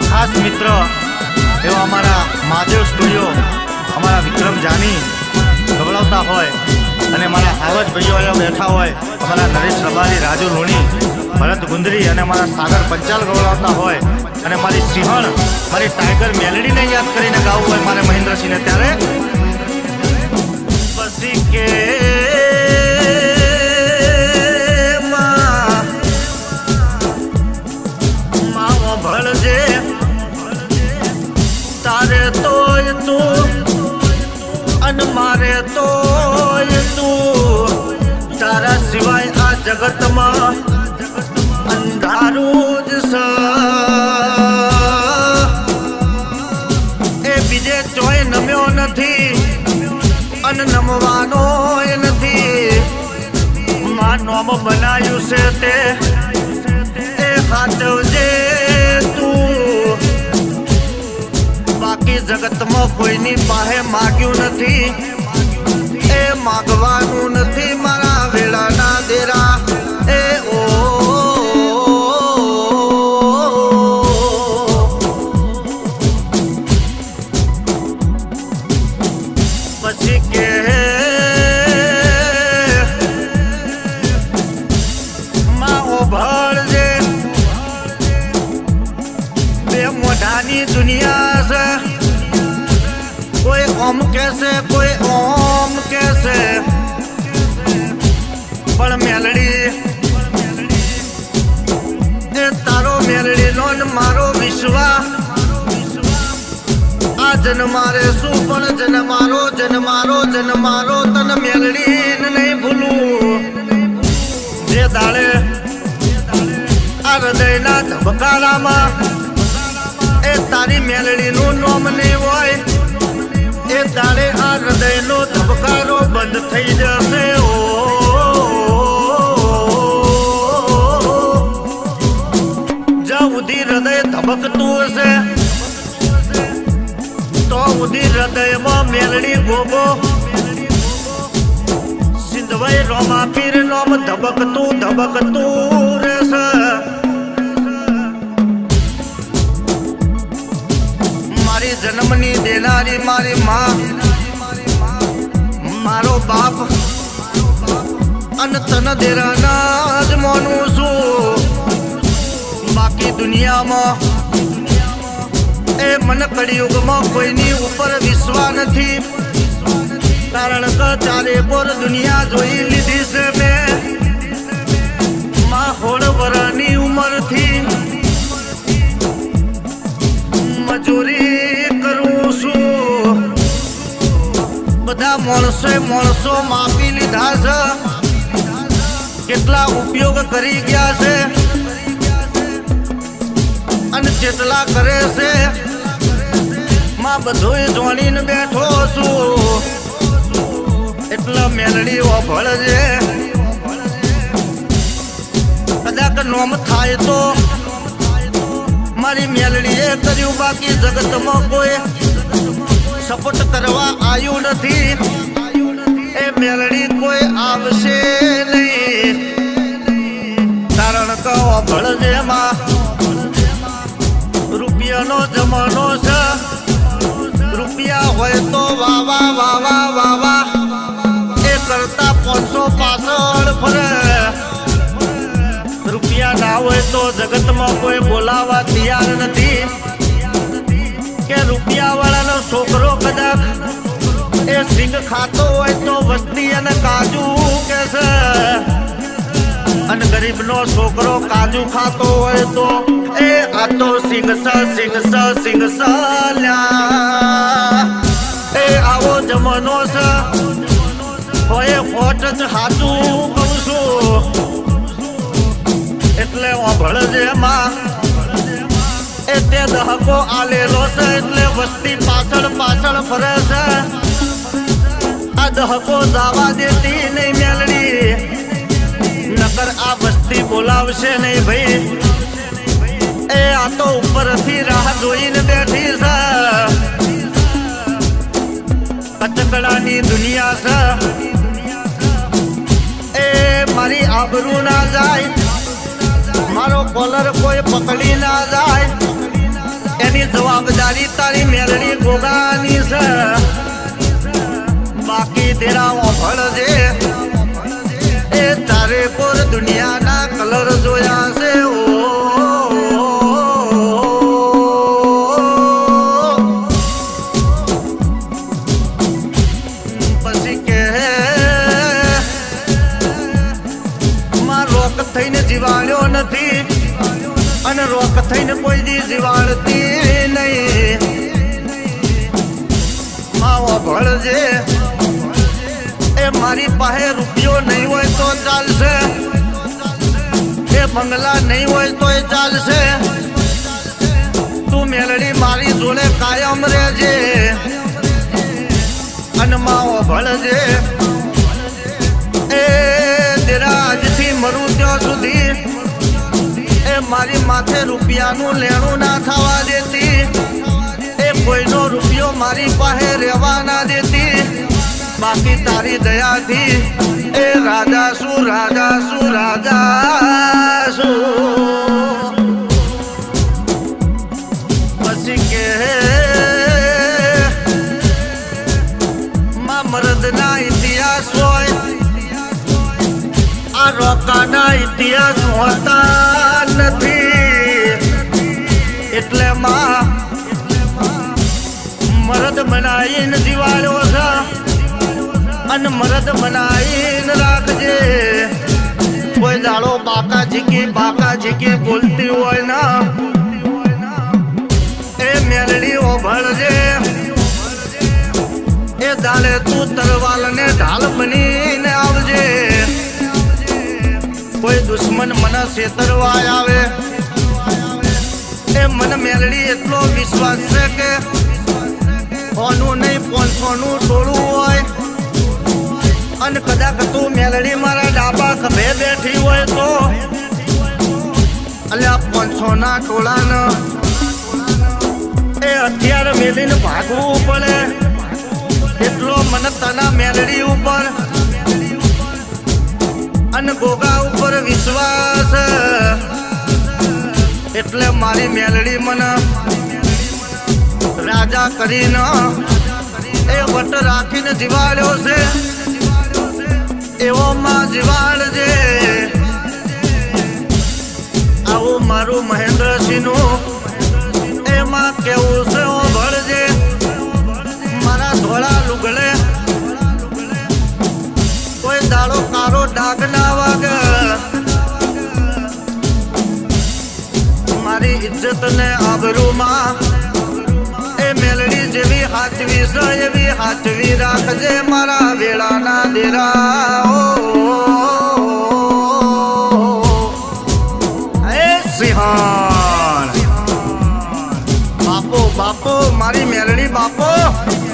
खास मित्र एवं अमरा महादेव स्टूडियो अमरा विक्रम जानी गवड़ावता होय अने मारा हावज भाईओ अहींया बैठा होय अमरा नरेश रबारी, राजू लूणी, भरत गुंदरी अने मारा सागर पंचाल गवड़ावता होय अने मारी सिंहण मारी टाइगर मेलडी ने याद करीने गावुं होय मारे महेंद्र सिंह ने त्यारे बसी के माओ भळजे तारे तोय तू अन मारे तोय तू तारा सिवाय आ जगत में अंधारू ज ए बीजे चोय नम्यो नथी अन नमवानो नथी मां नोम बनायु से ते ए हाथवजे तू बाकी जगत में कोई नी पाहे माग्यू नथी ए मागवानू नथी मारा वेला ना देरा ए ओ पछी के माओ भळजे बे मोढानी दुनिया से कोई ओम कैसे कोई ओम कैसे पण मेलडी ए तारो मेलडी नो मारो विश्वा आ जन मारे सु पण जन मारो तन मेलडी नहीं भूलू जे दाड़े आ हृदय ना धबकारा में ए तारी मेलडी नु नोम नहीं होय ए दाड़े आ हृदय नो धबकारो बंद थई जशे ओ जब उदी हृदय धबकतु हशे तो उदी हृदय में मेलडी गोगो सिंधवई रोमा पीर नोम धबकतु रहेशे मारी जन्मनी देनारी मारी माँ मारो बाप अन तन देराना ज मोनू छू बाकी दुनिया में ए मन कलियुग में कोई नी ऊपर विश्वास नहीं कारण का चारे बोर दुनिया जोई लीधी से मैं माँ होड़ वरानी उम्र थी मजूरी करूं छू बधा माणसो मापी लीधा छे केटला उपयोग करी गया छे अन जेटला करे छे मां बधुय जोणीने बैठो छू एटला मेलडी ओभळजे कदाच नोम थाय तो मारी मेलडीए कर्यु बाकी जगत में कोई सपोर्ट करवा आयु नहीं ए मेलडी कोई आवशे नहीं कारण का ओभळजे मां रुपया नो जमानो छे रुपया होय तो वावा वावा वावा ए करता 500 पासळ फरे रुपया ना होय तो जगत में कोई बोलावा तैयार नहीं के रुपया वाला नो छोकरो कदाच ए सिंग खातो होय तो वस्ती अने काजू कैसे अन गरीब नो छोकरो काजू खातो होय तो ए आ तो सिंग सा ल्या ए आवो जमानो से होय खोट ज हाचू कहूं छू एटले ओभळजे मां ए ते दहको आलेलो छे एटले वस्ती पाछळ फरे छे आ दहको जावा देती नहीं मेलडी नकर आ वस्ती बोलावशे नहीं भाई ए आ तो ऊपर थी राह जोईने बैठी छे कचकड़ानी दुनिया छे ए मारी आबरू ना जाए मारो कॉलर कोई पकड़ी ना जाए जवाबदारी तारी मेलड़ी गोगानी से बाकी तेरा वफड़ जे ए तारे कोर दुनिया ना कलर जोया से ओ पसी के मां रोक थईने जीवाळ्यो नथी अने रोक थईने कोई दी जीवाळती नहीं मावा भळजे ए मारी पाहे रुपयो नहीं होय तो चालशे ए बंगला नहीं होय तो चालशे तू मेलड़ी मारी जोड़े कायम रेजे अन मावा भळजे ए तेरा आजथी मरू त्यो सुधी ए मारी माथे रुपयानु लेणु ना थावा देती ए कोईनो रुपयो मारी पाहे रेवा ना देती बाकी तारी दया थी ए राजा सु राजा सु राजा सु पसी के मां मर्द ना इतिहास होय आ रोका ना इतिहास होता नहीं એટલે માં मर्द बनाईन दिवाळो सा अन मर्द बनाईन राखजे कोई दाड़ो बाका झीकी बोलती होय ना ए मेलड़ी ओ भळजे ए दाले तू तरवाल ने ढाल बनीने आवजे कोई दुश्मन मन सेतरवा आवे ए मन मेलड़ी एटलो विश्वास छे के ओनु नहीं 500 नु टोळू होय अन कदाच तू मेलड़ी मारा डाबा खभे बैठी होय तो अल्या 500 ना टोळा न ए हथियार मेलीने भागवू पड़े एटलो मन तना मेलड़ी ऊपर अन गोगा ऊपर विश्वास एटले मारी मेलड़ी मन राजा करीने ए वट राखीने जीवाळ्यो छे एवो मां जीवाळजे आवो मारू महेंद्र सिंहनु ए मां केवू छे ओ भळजे मारा धोळा लुगड़े कोई दाड़ो कारो डाग ना वागे मारी इज्जत ने आबरू मां ए मेलड़ी जेवी हाथवी से एवी हाथवी राखजे मारा वेला ना देरा ए सिंहान बापो बापो मारी मेलड़ी बापो।